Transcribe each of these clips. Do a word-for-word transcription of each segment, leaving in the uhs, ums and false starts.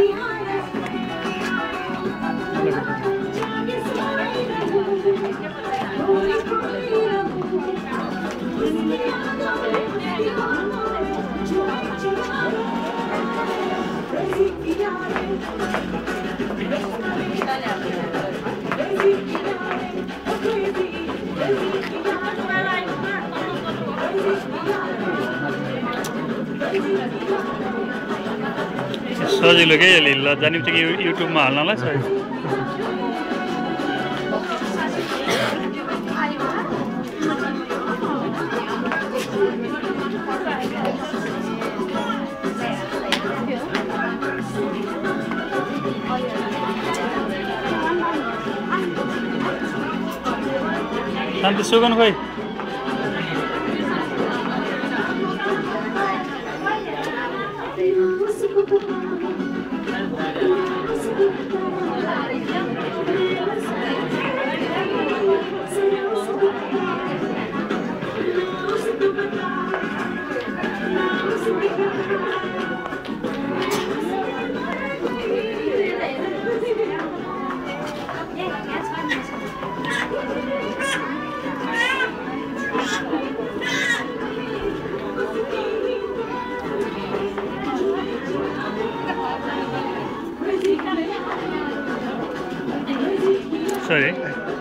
सजिलो के यसले ल जानी चाहिँ युट्युबमा हाल्नलाई सजिलो शान्ति सुगन खोइ Sorry.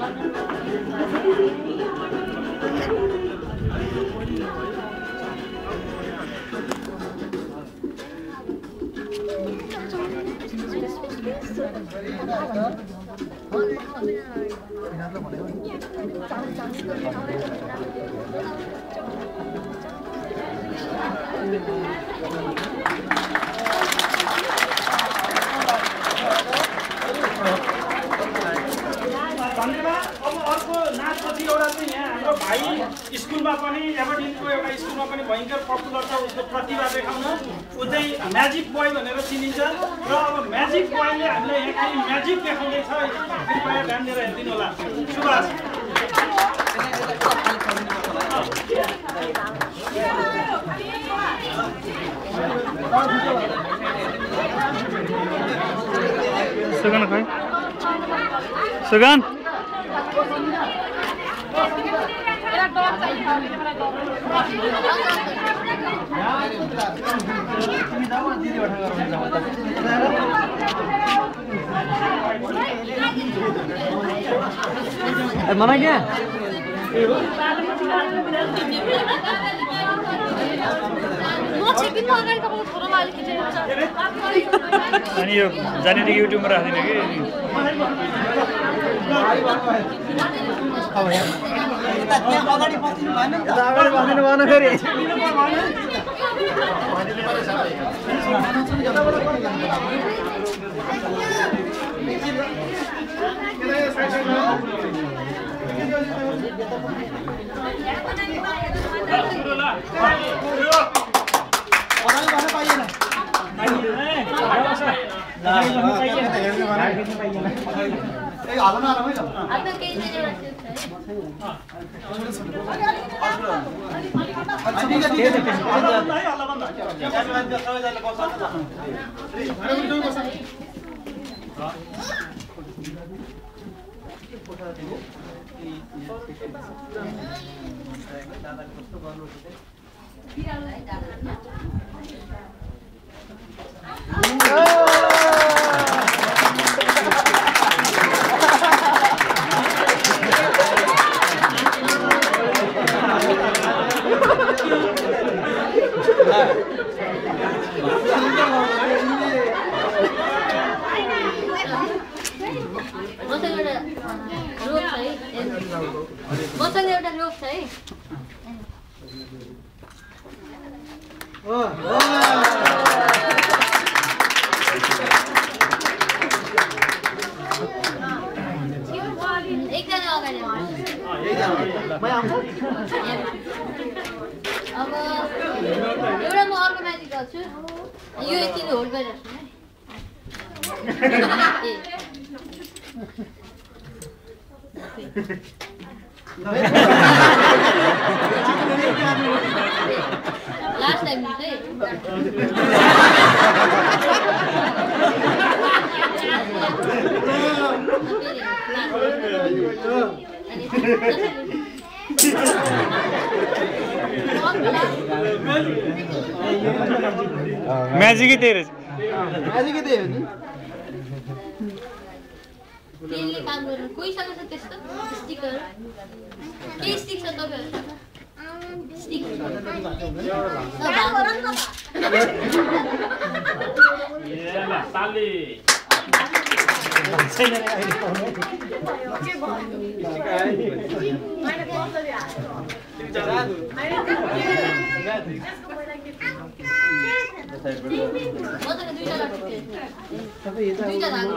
स्कुलमा पनि एबरडिनको एउटा स्कुलमा पनि भयंकर पपुलर छ उसको प्रतिभा देखाउन उ चाहिँ म्याजिक बोय भनेर चिनिन्छ र अब म्याजिक बोयले हामीलाई यहाँ खाली म्याजिक देखाउँदै छ कृपया ध्यान दिएर हेर्दिनु होला सुभाष सुगन खै सुगन mana क्या अनि यो जाने युट्युबमा राख्दिन कि अगाडि बस्नु भएन अगाडि बस्नु भएन फेरि मसँग एउटा रोग छ है एकजना अगाडि अब एउटा म अर्को म्याजिक गर्छु यो यति होल्ड गरिराख्छु लास्ट टाइम चाहिँ म्याजिकै त्यही रहेछ म्याजिकै त्यही हो नि त्यसले काम गर्नु कोहीसँग छ त्यस्तो स्टिकर के स्टिक छ तपाईहरुसँग स्टिक याला साले मसँग दुईटा लाग्छ दुईटा लाग्छ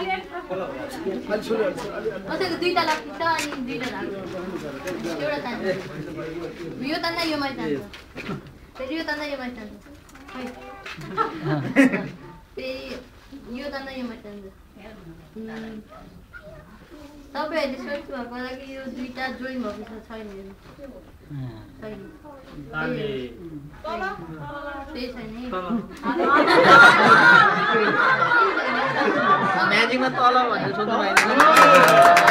मसँग दुईटा लाग्छ अनि दुईटा लाग्छ एउटा तान्छ यो तान्दा यो माइ तान्छ फेरि यो तान्दा यो माइ तान्छ फेरि यो तान्दा यो माइ तान्छ तपाईहरुले सोच्नु भएको लागि यो दुईटा जोइन भएको छ छैन छैन साले त्यही छैन म्याजिकमा तल भनेर सोध्नु भएन